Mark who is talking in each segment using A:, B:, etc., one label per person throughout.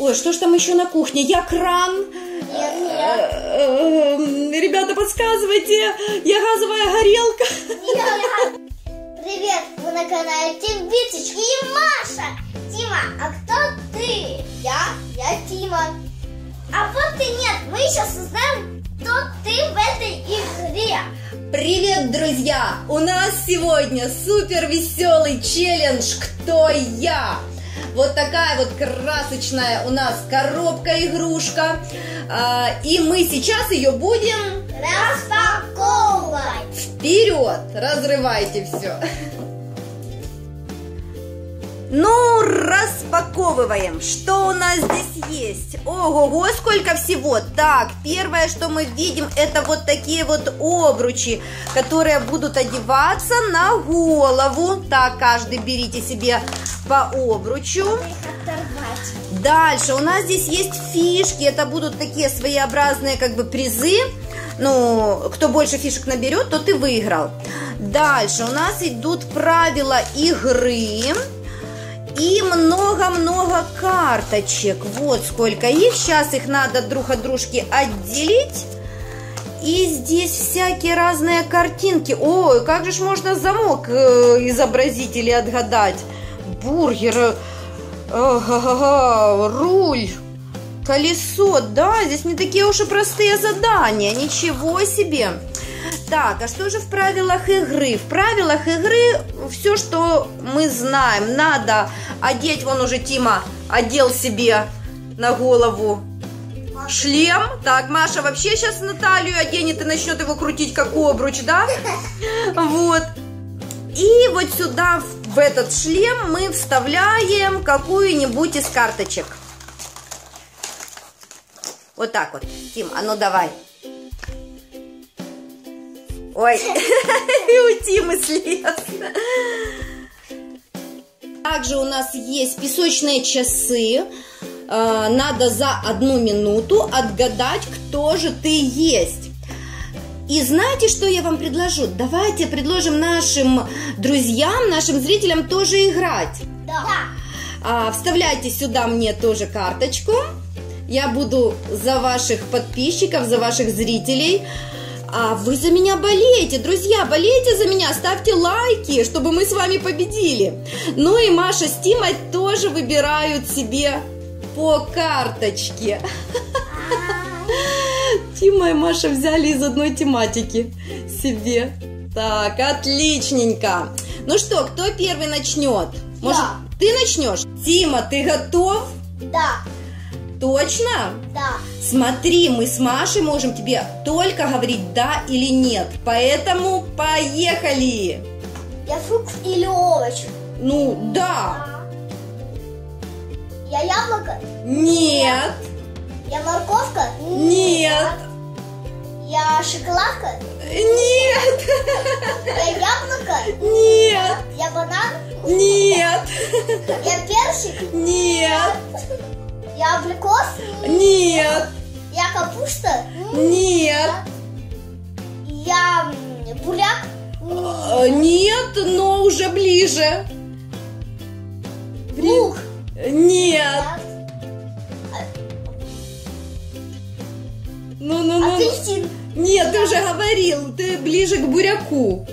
A: Ой, что ж там еще на кухне? Я кран. Ребята, подсказывайте. Я газовая горелка.
B: Привет, вы на канале Тим Биточки и Маша. Тима, а кто ты? Я Тима. А вот ты нет, мы сейчас узнаем, кто ты в этой игре.
A: Привет, друзья! У нас сегодня супер веселый челлендж «Кто я?». Вот такая вот красочная у нас коробка-игрушка. И мы сейчас ее будем
B: распаковывать.
A: Вперед! Разрывайте все. Ну, распаковываем. Что у нас здесь есть? Ого-го, сколько всего. Так, первое, что мы видим, это вот такие вот обручи, которые будут одеваться на голову. Так, каждый берите себе по обручу. Дальше у нас здесь есть фишки. Это будут такие своеобразные как бы призы. Ну, кто больше фишек наберет, тот и выиграл. Дальше у нас идут правила игры. И много-много карточек. Вот сколько их. Сейчас их надо друг от дружки отделить. И здесь всякие разные картинки. Ой, как же ж можно замок изобразить или отгадать? Бургер, руль, колесо. Да, здесь не такие уж и простые задания. Ничего себе. Так, а что же в правилах игры? В правилах игры все, что мы знаем. Надо одеть, вон уже Тима одел себе на голову шлем. Так, Маша вообще сейчас Наталью оденет и начнет его крутить как обруч, да? Вот. И вот сюда, в этот шлем, мы вставляем какую-нибудь из карточек. Вот так вот. Тим, а ну давай. Ой, и у Тимы слез. Также у нас есть песочные часы. Надо за 1 минуту отгадать, кто же ты есть. И знаете, что я вам предложу? Давайте предложим нашим друзьям, нашим зрителям тоже играть.
B: Да.
A: Вставляйте сюда мне тоже карточку. Я буду за ваших подписчиков, за ваших зрителей. А вы за меня болеете, друзья, болейте за меня, ставьте лайки, чтобы мы с вами победили. Ну и Маша с Тимой тоже выбирают себе по карточке. Тима и Маша взяли из одной тематики себе. Так, отличненько. Ну что, кто первый начнет? Может, ты начнешь? Тима, ты готов?
B: Да.
A: Точно?
B: Да.
A: Смотри, мы с Машей можем тебе только говорить да или нет. Поэтому поехали.
B: Я фрукт или овощ?
A: Ну, да.
B: Я яблоко?
A: Нет.
B: Я морковка?
A: Нет.
B: Я шоколадка?
A: Нет.
B: Я яблоко?
A: Нет.
B: Я банан?
A: Нет.
B: Я персик?
A: Нет.
B: Я абрикос?
A: Нет.
B: Я капуста?
A: Нет.
B: Я буряк?
A: Нет, но уже ближе.
B: Лук?
A: Нет. Ну.
B: Апельсин?
A: Нет, ты уже говорил, ты ближе к буряку.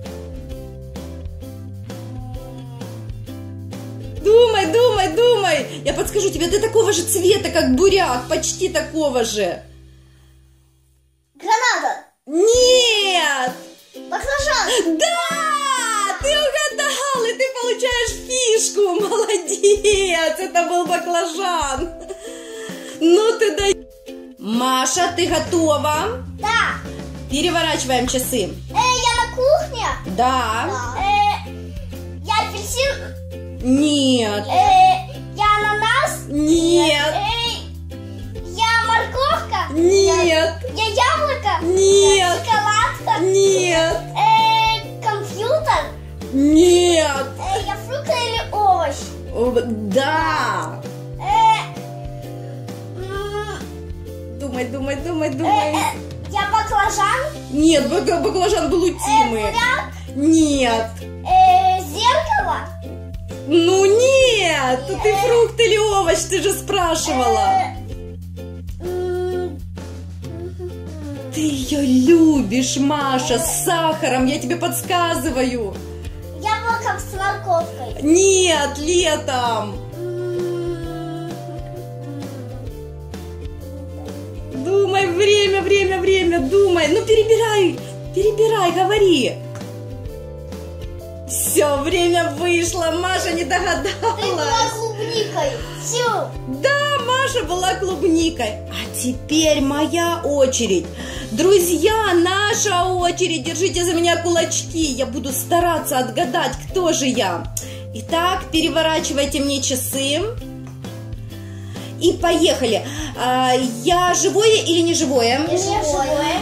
A: Думай. Я подскажу тебе, ты такого же цвета, как буряк, почти такого же.
B: Граната?
A: Нет.
B: Баклажан?
A: Да, ты угадал, и ты получаешь фишку, молодец, это был баклажан. Ну ты дай. Маша, ты готова?
B: Да.
A: Переворачиваем часы.
B: Я на кухне?
A: Да.
B: Я апельсин?
A: Нет.
B: Я ананас?
A: Нет.
B: Я морковка?
A: Нет.
B: Я яблоко?
A: Нет.
B: Шоколадка?
A: Нет.
B: Компьютер?
A: Нет.
B: Я фрукт или овощ?
A: Да. Думай.
B: Я баклажан?
A: Нет, баклажан был у Тимы.
B: Буряк?
A: Нет.
B: Зеркало?
A: Ну нет. Нет, ты фрукт или овощ, ты же спрашивала. Ты ее любишь, Маша, с сахаром, я тебе подсказываю.
B: Яблоко с морковкой.
A: Нет, летом. Думай, время, думай. Ну, перебирай, говори. Все, время вышло, Маша не догадалась.
B: Ты была клубникой. Все.
A: Да, Маша была клубникой. А теперь моя очередь. Друзья, наша очередь. Держите за меня кулачки. Я буду стараться отгадать, кто же я. Итак, переворачивайте мне часы. И поехали. Я живое или не живое?
B: Не живое.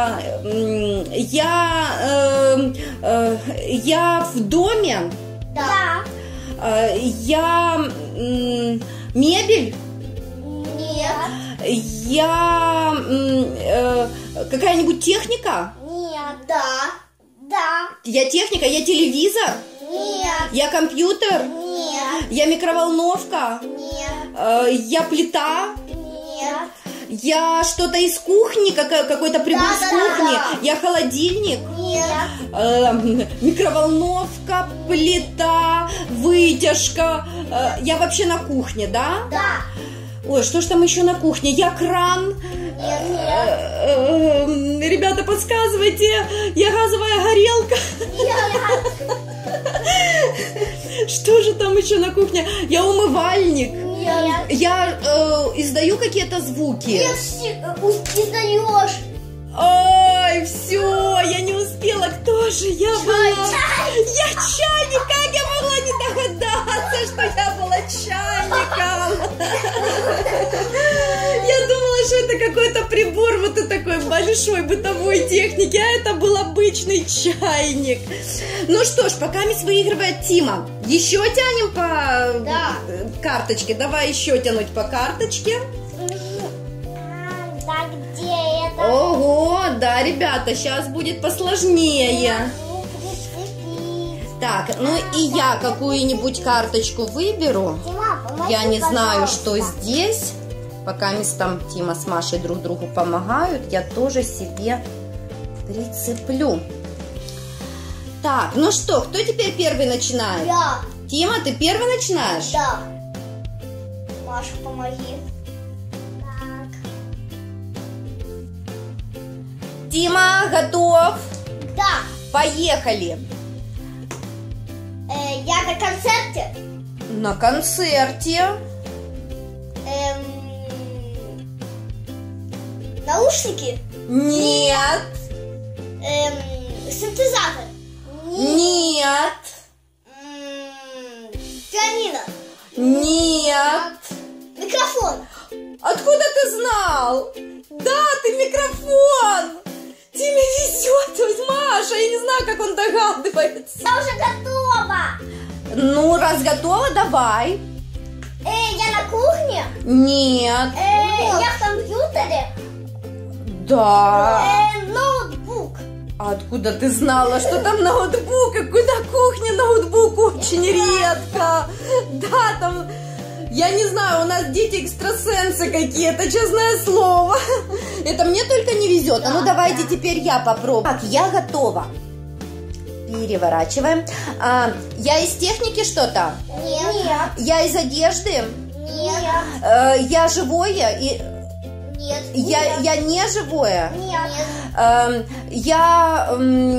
A: Я в доме?
B: Да.
A: Я мебель?
B: Нет.
A: Я какая-нибудь техника?
B: Нет. Да.
A: Я техника? Я телевизор?
B: Нет.
A: Я компьютер?
B: Нет.
A: Я микроволновка?
B: Нет.
A: Я плита?
B: Нет.
A: Я что-то из кухни, какой-то прибор
B: Да,
A: с
B: да,
A: кухни?
B: да.
A: Я холодильник?
B: Нет.
A: Микроволновка, плита, вытяжка. Я вообще на кухне, да?
B: Да.
A: Ой, что ж там еще на кухне? Я кран?
B: Нет.
A: Ребята, подсказывайте. Я газовая горелка?
B: Нет.
A: Что же там еще на кухне? Я умывальник?
B: Нет.
A: Я издаю какие-то звуки?
B: Нет, издаешь.
A: Ой, все, я не успела. Кто же я была? Я чайник. Как я могла не догадаться, что я была чайником? Я думала, что это какой-то прибор вот такой большой бытовой техники, а это был обычный чайник. Ну что ж, пока мисс выигрывает Тима. Еще тянем по карточке. Давай еще тянуть по карточке.
B: Да, где это?
A: Ого, да, ребята, сейчас будет посложнее. Так, ну и я какую-нибудь карточку выберу. Я не знаю, что здесь. Пока там Тима с Машей друг другу помогают, я тоже себе прицеплю. Так, ну что, кто теперь первый начинает?
B: Я.
A: Тима, ты первый начинаешь?
B: Да. Маша, помоги. Так.
A: Тима, готов?
B: Да.
A: Поехали.
B: Я на концерте.
A: На концерте.
B: Наушники.
A: Нет.
B: Синтезатор.
A: Нет.
B: Пианино.
A: Нет.
B: Микрофон.
A: Откуда ты знал? Да, ты микрофон. Тебе везет, Маша. Я не знаю, как он догадывается.
B: Я уже готова.
A: Ну, раз готова, давай.
B: Я на кухне.
A: Нет.
B: Я в компьютере.
A: Да.
B: Ноутбук.
A: Откуда ты знала, что там ноутбук? Какой на кухне ноутбук? Очень редко. Да, там... Я не знаю, у нас дети экстрасенсы какие-то, честное слово. Это мне только не везет. А ну давайте теперь я попробую. Так, я готова. Переворачиваем. Я из техники что-то?
B: Нет.
A: Я из одежды?
B: Нет.
A: Я живое?
B: Нет.
A: Я не живое?
B: Нет.
A: Я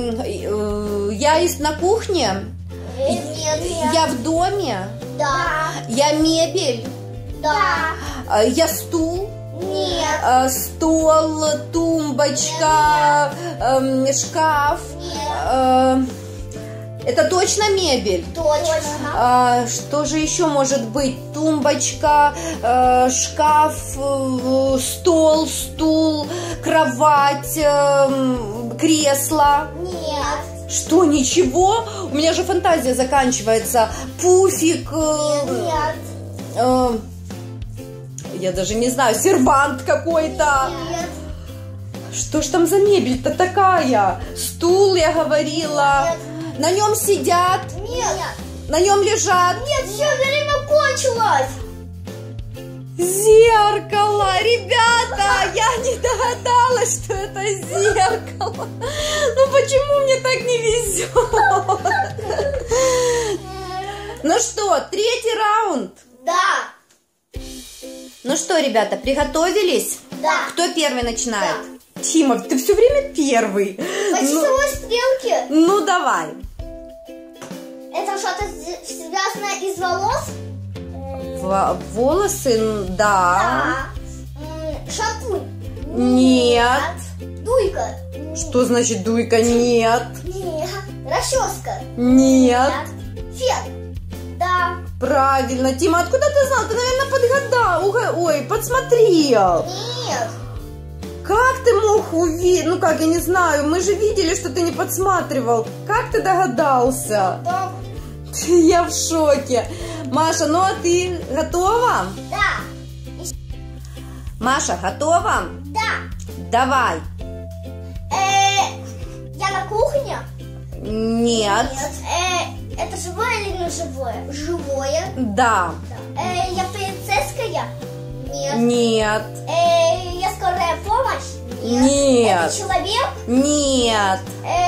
A: на кухне?
B: Нет.
A: Я в доме?
B: Да.
A: Я мебель?
B: Да.
A: Я стул?
B: Нет.
A: Стол, тумбочка, шкаф?
B: Нет.
A: Это точно мебель?
B: Точно.
A: Что же еще может быть? Тумбочка, шкаф, стол, стул, кровать, кресло?
B: Нет.
A: Что, ничего? У меня же фантазия заканчивается. Пуфик.
B: Нет.
A: Я даже не знаю, сервант какой-то.
B: Нет.
A: Что ж там за мебель-то такая? Стул, я говорила.
B: Нет.
A: На нем сидят,
B: Нет.
A: на нем лежат.
B: Нет, все время началось?
A: Зеркало! Ребята, я не догадалась, что это зеркало. Ну почему мне так не везет? Ну что, третий раунд?
B: Да.
A: Ну что, ребята, приготовились?
B: Да.
A: Кто первый начинает? Тима, ты все время первый.
B: По часовой стрелке.
A: Ну давай.
B: Это что-то связано из волос?
A: Волосы, да.
B: Шампунь?
A: Нет.
B: Дуйка?
A: Что значит дуйка? Нет.
B: Нет. Расческа?
A: Нет.
B: Фен? Да.
A: Правильно. Тима, откуда ты знал? Ты, наверное, подгадал. Ой, подсмотрел.
B: Нет.
A: Как ты мог увидеть? Ну как, я не знаю. Мы же видели, что ты не подсматривал. Как ты догадался?
B: Да.
A: Я в шоке. Маша, ну а ты готова?
B: Да.
A: Маша, готова?
B: Да.
A: Давай.
B: Я на кухне?
A: Нет.
B: Нет. Это живое или не живое? Живое.
A: Да.
B: Я полицейская? Нет.
A: Нет.
B: Я скорая помощь?
A: Нет.
B: Это человек?
A: Нет.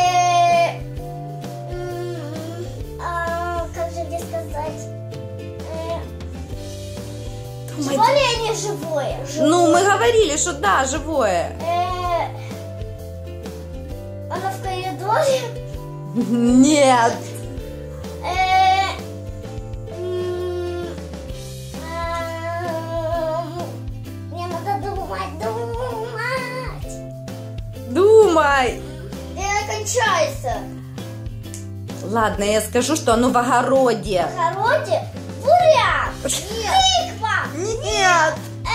B: Как же мне сказать? Живое или не живое?
A: Ну, мы говорили, что да, живое.
B: Оно в коридоре?
A: Нет.
B: Мне надо думать.
A: Думай.
B: И кончается.
A: Ладно, я скажу, что оно в огороде.
B: В огороде? Буряк! Нет. Тыква!
A: Нет.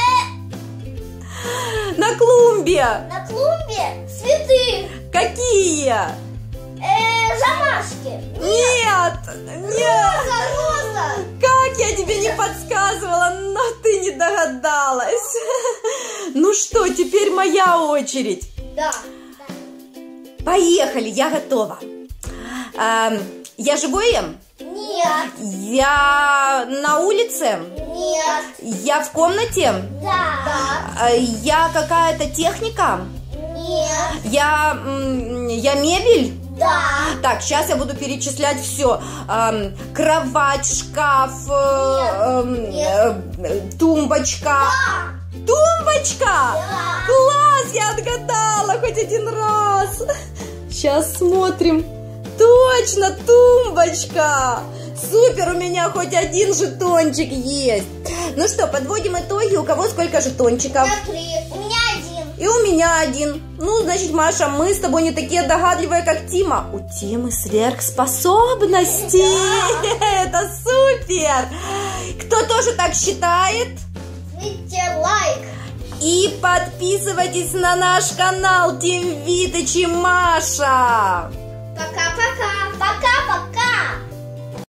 A: На клумбе.
B: На клумбе цветы.
A: Какие?
B: Замашки.
A: Нет. Нет.
B: Роза.
A: Как я тебе не подсказывала, но ты не догадалась. Ну что, теперь моя очередь.
B: Да.
A: Поехали, я готова. Я живое?
B: Нет.
A: Я на улице?
B: Нет.
A: Я в комнате?
B: Да.
A: Я какая-то техника?
B: Нет.
A: Я мебель?
B: Да.
A: Так, сейчас я буду перечислять все. Кровать, шкаф, тумбочка.
B: Да.
A: Тумбочка!
B: Да.
A: Класс, я отгадала хоть один раз. Сейчас смотрим. Точно, тумбочка. Супер, у меня хоть один жетончик есть. Ну что, подводим итоги. У кого сколько жетончиков?
B: У меня 3. У меня 1.
A: И у меня 1. Ну, значит, Маша, мы с тобой не такие догадливые, как Тима. У Тимы сверхспособности. Да. Это супер. Кто тоже так считает?
B: Ставьте лайк.
A: И подписывайтесь на наш канал Тим Витыч и Маша.
B: Пока-пока.